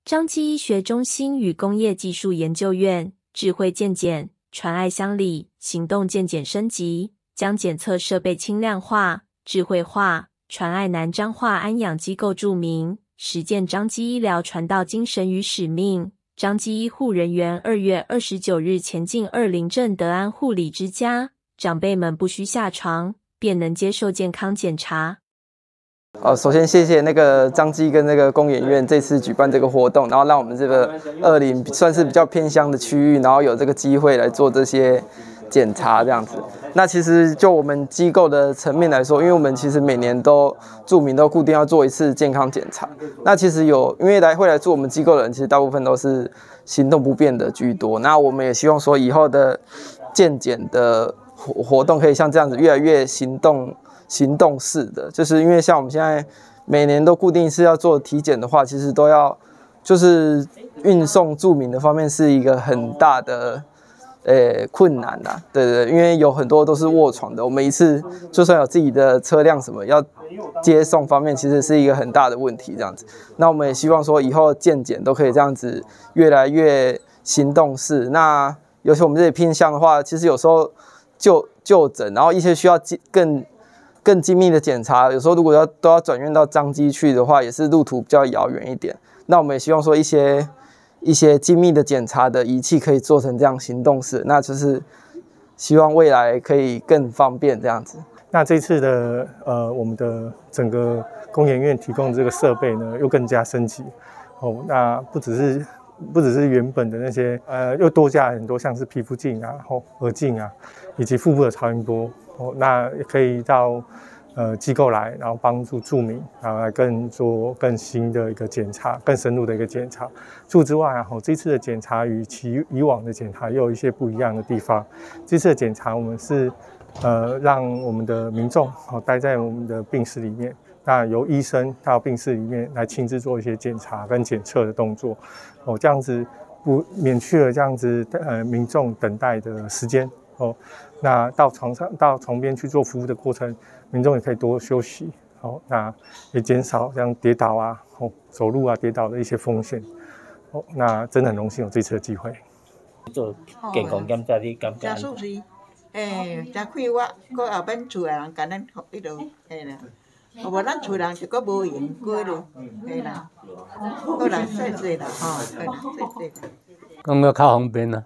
彰基医学中心与工业技术研究院智慧健检传爱乡里行动健检升级，将检测设备轻量化、智慧化，传爱南彰化安养机构注明，实践彰基医疗传道精神与使命。彰基医护人员2月29日前进20镇德安护理之家，长辈们不需下床，便能接受健康检查。 首先谢谢那个彰基跟那个工研院这次举办这个活动，然后让我们这个20算是比较偏乡的区域，然后有这个机会来做这些检查这样子。那其实就我们机构的层面来说，因为我们其实每年都住民都固定要做一次健康检查。那其实因为会来住我们机构的人，其实大部分都是行动不便的居多。那我们也希望说以后的健检的活动可以像这样子越来越行动式的，就是因为像我们现在每年都固定是要做体检的话，其实都要就是运送住民的方面是一个很大的困难啦，对，因为有很多都是卧床的，我们一次就算有自己的车辆什么要接送方面，其实是一个很大的问题这样子。那我们也希望说以后健检都可以这样子越来越行动式。那尤其我们这里偏向的话，其实有时候就诊，然后一些需要更精密的检查，有时候如果都要转院到彰基去的话，也是路途比较遥远一点。那我们也希望说一些精密的检查的仪器可以做成这样行动式，那就是希望未来可以更方便这样子。 那这次的我们的整个工研院提供的这个设备呢，又更加升级。那不只是原本的那些又多加很多，像是皮肤镜啊、耳镜啊，以及腹部的超音波。那也可以到机构来，然后帮助住民，然后来做更新的一个检查，更深入的一个检查。除此之外这次的检查与其以往的检查也有一些不一样的地方。这次的检查我们是让我们的民众待在我们的病室里面，那由医生到病室里面来亲自做一些检查跟检测的动作。这样子免去了这样子民众等待的时间。那到床边去做服务的过程，民众也可以多休息。那也减少这样跌倒啊、走路啊跌倒的一些风险。那真的很荣幸有这次的机会。 做健康检查，你感觉？ 真舒适，真快活，搁后边厝的人甲咱迄落，啦。无咱厝人就搁无闲过咯，啦。好啦，谢谢啦，谢谢。 感觉较方便啊。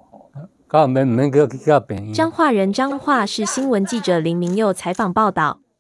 较免去到病院。 彰化人彰化市新闻记者林明佑采访报道。